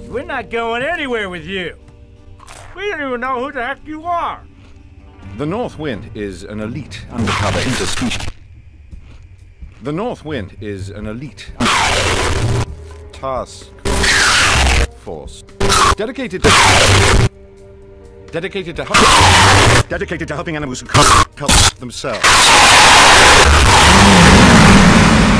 We're not going anywhere with you. We don't even know who the heck you are. The North Wind is an elite undercover interspecies. The North Wind is an elite task force dedicated to helping animals who can't help themselves.